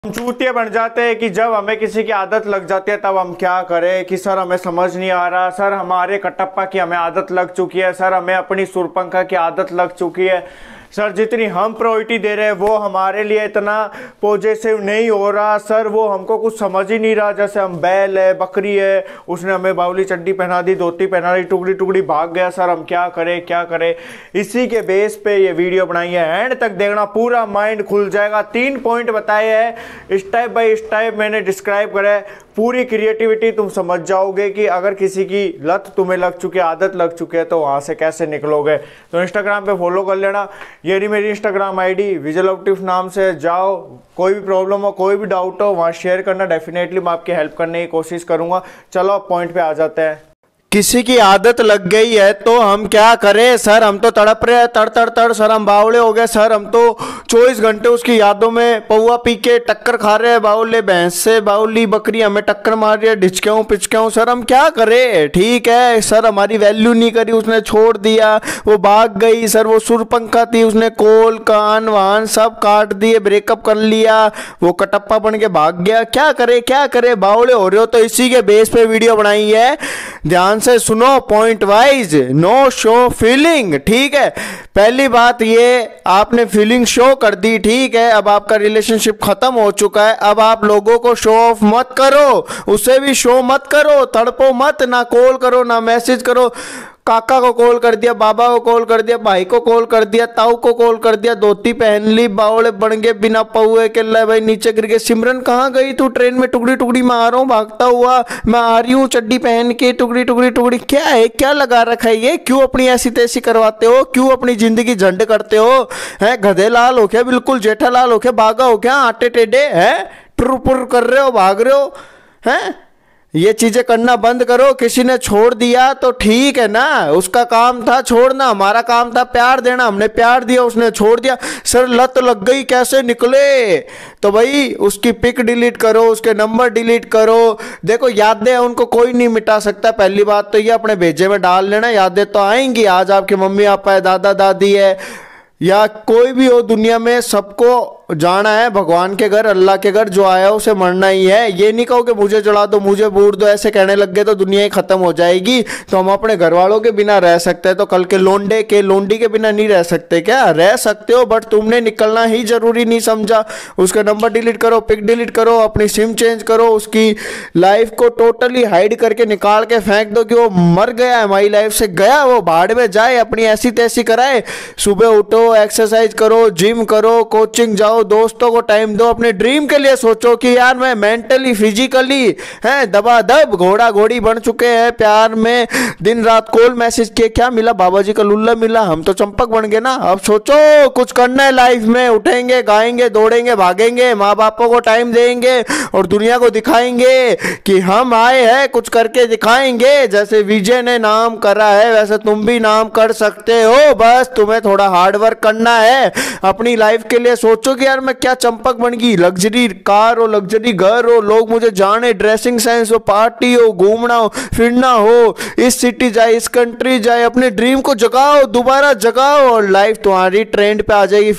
हम चूतिए बन जाते हैं कि जब हमें किसी की आदत लग जाती है तब हम क्या करें कि सर हमें समझ नहीं आ रहा, सर हमारे कटप्पा की हमें आदत लग चुकी है, सर हमें अपनी सुरपंखा की आदत लग चुकी है, सर जितनी हम प्रायोरिटी दे रहे हैं वो हमारे लिए इतना पॉजिटिव नहीं हो रहा, सर वो हमको कुछ समझ ही नहीं रहा। जैसे हम बैल है, बकरी है, उसने हमें बावली चड्डी पहना दी, धोती पहना दी, टुकड़ी टुकड़ी भाग गया, सर हम क्या करें क्या करें। इसी के बेस पे ये वीडियो बनाई है, एंड तक देखना, पूरा माइंड खुल जाएगा। 3 पॉइंट बताए हैं, स्टेप बाय स्टेप मैंने डिस्क्राइब करा है, पूरी क्रिएटिविटी तुम समझ जाओगे कि अगर किसी की लत तुम्हें लग चुकी है, आदत लग चुकी है, तो वहां से कैसे निकलोगे। तो इंस्टाग्राम पे फॉलो कर लेना, ये रही मेरी इंस्टाग्राम आईडी विजुअल ऑप्टिव नाम से। जाओ, कोई भी प्रॉब्लम हो, कोई भी डाउट हो, वहां शेयर करना, डेफिनेटली मैं आपकी हेल्प करने की कोशिश करूंगा। चलो अब पॉइंट पे आ जाते हैं। किसी की आदत लग गई है तो हम क्या करें सर, हम तो तड़प रहे हैं, तड़ तड़ तड़, सर हम बावले हो गए, सर हम तो 24 घंटे उसकी यादों में पौवा पी के टक्कर खा रहे हैं, बावले भैंस से, बावली बकरी हमें टक्कर मार रही है, ढिचक्याऊं पिचक्याऊं, सर हम क्या करें। ठीक है सर, हमारी वैल्यू नहीं करी, उसने छोड़ दिया, वो भाग गई, सर वो सुरपंखा थी, उसने कोल कान वान सब काट दिए, ब्रेकअप कर लिया, वो कटप्पा बन के भाग गया, क्या करे, बावले हो रहे हो। तो इसी के बेस पे वीडियो बनाई है, ध्यान से सुनो, point wise, no show feeling. ठीक है, पहली बात ये, आपने फीलिंग शो कर दी, ठीक है, अब आपका रिलेशनशिप खत्म हो चुका है, अब आप लोगों को शो ऑफ मत करो, उसे भी शो मत करो, तड़पो मत, ना कॉल करो ना मैसेज करो। काका को कॉल कर दिया, बाबा को कॉल कर दिया, भाई को कॉल कर दिया, ताऊ को कॉल कर दिया, धोती पहन ली, बावले बन गए बिना पौए के, ले भाई नीचे गिर गए, सिमरन कहाँ गई तू, ट्रेन में टुकड़ी टुकड़ी मैं आ रहा हूँ भागता हुआ, मैं आ रही हूँ चड्डी पहन के, टुकड़ी टुकड़ी टुकड़ी। क्या है, क्या लगा रखा है ये, क्यों अपनी ऐसी तैसी करवाते हो, क्यों अपनी जिंदगी झंड करते हो, है गधे लाल हो क्या, बिल्कुल जेठा लाल हो क्या, भागा हो क्या, आटे टेढ़े है, टुर पुर कर रहे हो, भाग रहे हो, हैं। ये चीजें करना बंद करो। किसी ने छोड़ दिया तो ठीक है ना, उसका काम था छोड़ना, हमारा काम था प्यार देना, हमने प्यार दिया, उसने छोड़ दिया, सर लत लग गई कैसे निकले। तो भाई उसकी पिक डिलीट करो, उसके नंबर डिलीट करो। देखो यादें उनको कोई नहीं मिटा सकता, पहली बात तो ये अपने भेजे में डाल लेना, यादें तो आएंगी। आज आपके मम्मी पापा है, दादा दादी है, या कोई भी हो दुनिया में, सबको जाना है भगवान के घर, अल्लाह के घर, जो आया उसे मरना ही है। ये नहीं कहो कि मुझे जला दो, मुझे बूढ़ दो, ऐसे कहने लग गए तो दुनिया ही खत्म हो जाएगी। तो हम अपने घर वालों के बिना रह सकते हैं, तो कल के लोंडे के लोंडी के बिना नहीं रह सकते क्या? रह सकते हो, बट तुमने निकलना ही जरूरी नहीं समझा। उसका नंबर डिलीट करो, पिक डिलीट करो, अपनी सिम चेंज करो, उसकी लाइफ को टोटली हाइड करके निकाल के फेंक दो कि वो मर गया, हमारी लाइफ से गया, वो भाड़ में जाए, अपनी ऐसी तैसी कराए। सुबह उठो, एक्सरसाइज करो, जिम करो, कोचिंग जाओ, दोस्तों को टाइम दो, अपने ड्रीम के लिए सोचो कि यार मैं मेंटली फिजिकली है दबादब घोड़ा घोड़ी बन चुके हैं, प्यार में दिन रात कॉल मैसेज किए, क्या मिला, बाबा जी का लुल्ला मिला, हम तो चंपक बन गए ना। अब सोचो कुछ करना है लाइफ में, उठेंगे, गाएंगे, दौड़ेंगे, भागेंगे, माँ बापों को टाइम देंगे और दुनिया को दिखाएंगे कि हम आए हैं, कुछ करके दिखाएंगे। जैसे विजय ने नाम करा है वैसे तुम भी नाम कर सकते हो, बस तुम्हें थोड़ा हार्ड वर्क करना है। अपनी लाइफ के लिए सोचो कि यार मैं क्या चंपक बन गई, लग्जरी कार हो, लग्जरी घर हो, लोग मुझे जाने, ड्रेसिंग सेंस हो, पार्टी हो, घूमना हो, फिरना हो, इस सिटी जाए, इस कंट्री जाए, अपने ड्रीम को जगाओ, दोबारा जगाओ और लाइफ तुम्हारी ट्रेंड पे आ जाएगी।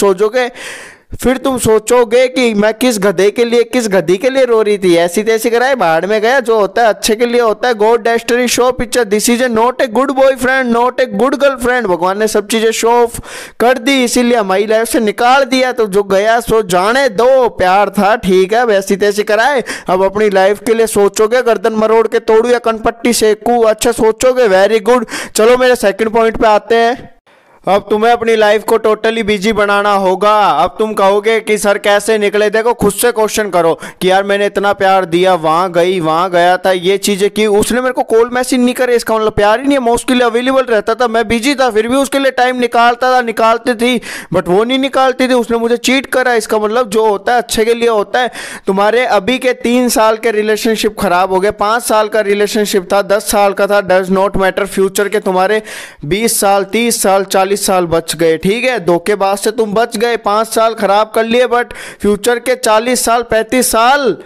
फिर तुम सोचोगे कि मैं किस गधे के लिए, किस गधी के लिए रो रही थी, ऐसी तैसी कराए, भाड़ में गया, जो होता है अच्छे के लिए होता है। God destiny show picture, this is not a good boyfriend, not a good girlfriend. भगवान ने सब चीजें शो ऑफ कर दी, इसीलिए हमारी लाइफ से निकाल दिया। तो जो गया सो जाने दो, प्यार था ठीक है, वैसी तैसी कराए। अब अपनी लाइफ के लिए सोचोगे, गर्दन मरोड़ के तोड़ू या कनपट्टी सेकू, अच्छा सोचोगे, वेरी गुड। चलो मेरे सेकंड पॉइंट पे आते हैं। अब तुम्हें अपनी लाइफ को टोटली बिजी बनाना होगा। अब तुम कहोगे कि सर कैसे निकले, देखो खुद से क्वेश्चन करो कि यार मैंने इतना प्यार दिया, वहां गई, वहां गया था, ये चीजें की, उसने मेरे को कॉल मैसेज नहीं करे, इसका मतलब प्यार ही नहीं है। मैं उसके लिए अवेलेबल रहता था, मैं बिजी था, फिर भी उसके लिए टाइम निकालता था, निकालती थी, बट वो नहीं निकालती थी, उसने मुझे चीट करा। इसका मतलब जो होता है अच्छे के लिए होता है। तुम्हारे अभी के 3 साल के रिलेशनशिप खराब हो गए, 5 साल का रिलेशनशिप था, 10 साल का था, डज नॉट मैटर। फ्यूचर के तुम्हारे 20 साल, 30 साल, 40 साल बच गए, ठीक है। धोखेबाज से तुम बच गए, 5 साल खराब कर लिए, बट फ्यूचर के 40 साल, 35 साल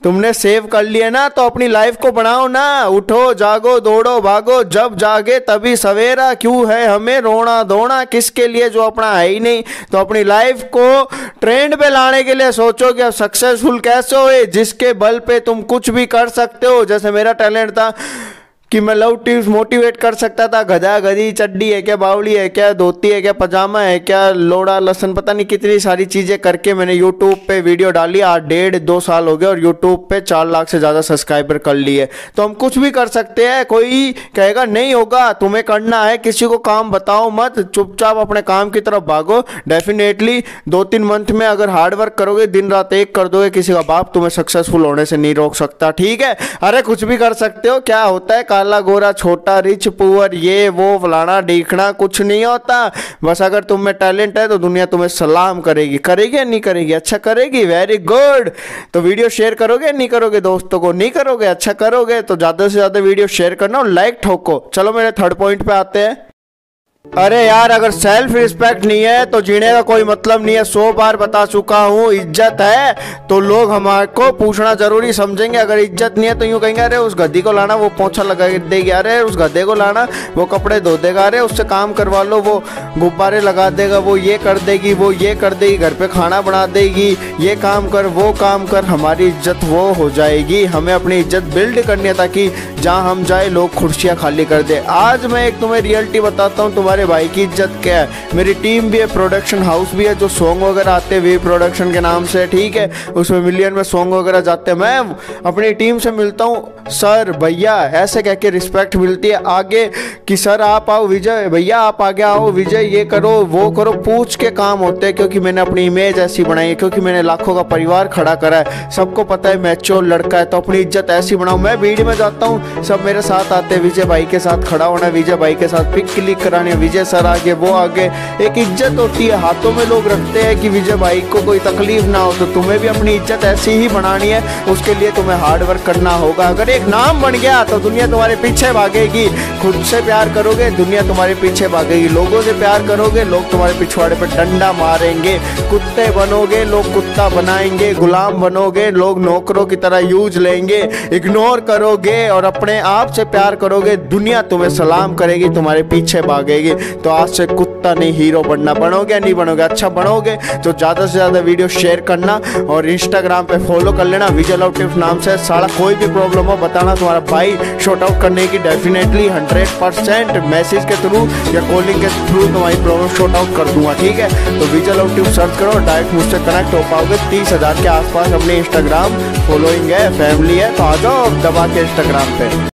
तुमने सेव कर लिए ना, तो अपनी लाइफ को बनाओ ना। उठो जागो दौड़ो भागो, जब जागे तभी सवेरा, क्यों है हमें रोना धोना किसके लिए जो अपना है ही नहीं। तो अपनी लाइफ को ट्रेंड पे लाने के लिए सोचो कि अब सक्सेसफुल कैसे होए, जिसके बल पे तुम कुछ भी कर सकते हो। जैसे मेरा टैलेंट था कि मैं लव टिप्स मोटिवेट कर सकता था, गधा गधी चड्डी है क्या, बावली है क्या, धोती है क्या, पजामा है क्या, लोड़ा लहसन, पता नहीं कितनी सारी चीज़ें करके मैंने यूट्यूब पे वीडियो डाली। आज 1.5-2 साल हो गए और यूट्यूब पे 4 लाख से ज़्यादा सब्सक्राइबर कर लिए। तो हम कुछ भी कर सकते हैं। कोई कहेगा नहीं होगा, तुम्हें करना है, किसी को काम बताओ मत, चुपचाप अपने काम की तरफ भागो। डेफिनेटली 2-3 मंथ में अगर हार्डवर्क करोगे, दिन रात एक कर दोगे, किसी का बाप तुम्हें सक्सेसफुल होने से नहीं रोक सकता। ठीक है, अरे कुछ भी कर सकते हो। क्या होता है काला गोरा छोटा रिच पुअर ये वो फलाना ढीकना, कुछ नहीं होता। बस अगर तुम में टैलेंट है तो दुनिया तुम्हें सलाम करेगी। करेगी या नहीं करेगी? अच्छा करेगी, वेरी गुड। तो वीडियो शेयर करोगे नहीं करोगे? दोस्तों को नहीं करोगे? अच्छा करोगे तो ज़्यादा से ज़्यादा वीडियो शेयर करना और लाइक ठोको। चलो मेरे थर्ड पॉइंट पे आते हैं। अरे यार, अगर सेल्फ रिस्पेक्ट नहीं है तो जीने का कोई मतलब नहीं है। 100 बार बता चुका हूँ, इज्जत है तो लोग हमारे को पूछना जरूरी समझेंगे। अगर इज्जत नहीं है तो यूँ कहेंगे अरे उस गद्दी को लाना, वो पोंछा लगा देगी, अरे उस गधे को लाना, वो कपड़े धो देगा, अरे उससे काम करवा लो, वो गुब्बारे लगा देगा, वो ये कर देगी, वो ये कर देगी, घर पे खाना बना देगी, ये काम कर वो काम कर। हमारी इज्जत वो हो जाएगी। हमें अपनी इज्जत बिल्ड करनी है ताकि जहाँ हम जाए लोग कुर्सियाँ खाली कर दे। आज मैं एक तुम्हें रियलिटी बताता हूँ, तुम्हारे भाई की इज्जत क्या है। मेरी टीम भी है, प्रोडक्शन हाउस भी है, जो सॉन्ग वगैरह आते हैं वी प्रोडक्शन के नाम से, ठीक है, उसमें मिलियन में सॉन्ग वगैरह जाते हैं। मैं अपनी टीम से मिलता हूँ, सर भैया ऐसे कह के रिस्पेक्ट मिलती है आगे कि सर आप आओ, विजय भैया आप आगे आओ, विजय ये करो वो करो, पूछ के काम होते हैं। क्योंकि मैंने अपनी इमेज ऐसी बनाई है, क्योंकि मैंने लाखों का परिवार खड़ा करा है। सबको पता है मैच्योर लड़का है, तो अपनी इज्जत ऐसी बनाऊँ। मैं भीड़ में जाता हूँ, सब मेरे साथ आते हैं, विजय भाई के साथ खड़ा होना, विजय भाई के साथ पिक क्लिक करानी, विजय सर आगे वो आगे। एक इज्जत होती है, हाथों में लोग रखते हैं कि विजय भाई को कोई तकलीफ ना हो। तो तुम्हें भी अपनी इज्जत ऐसी ही बनानी है, उसके लिए तुम्हें हार्ड वर्क करना होगा। अगर एक नाम बन गया तो दुनिया तुम्हारे पीछे भागेगी। खुद से प्यार करोगे, दुनिया तुम्हारे पीछे भागेगी। लोगों से प्यार करोगे, लोग तुम्हारे पिछवाड़े पर डंडा मारेंगे। कुत्ते बनोगे, लोग कुत्ता बनाएंगे। गुलाम बनोगे, लोग नौकरों की तरह यूज लेंगे। इग्नोर करोगे और अपने आप से प्यार करोगे, दुनिया तुम्हें सलाम करेगी, तुम्हारे पीछे भागेगी। तो आज से कुत्ता नहीं हीरो बनना। बनोगे या नहीं बनोगे? अच्छा बनोगे तो ज़्यादा से ज़्यादा वीडियो शेयर करना और इंस्टाग्राम पे फॉलो कर लेना, विजय लव टिप्स नाम से। सारा कोई भी प्रॉब्लम हो बताना, तुम्हारा भाई शॉर्ट आउट करने की डेफिनेटली 100% मैसेज के थ्रू या कॉलिंग के थ्रू तुम्हारी प्रॉब्लम शॉर्ट आउट कर दूंगा। ठीक है, तो विजय लव टिप्स सर्च करो, डायरेक्ट मुझसे कनेक्ट हो पाओगे। 30,000 के आसपास अपने इंस्टाग्राम फॉलोइंग है, फैमिली है, तो आ जाओ दबा के इंस्टाग्राम पे।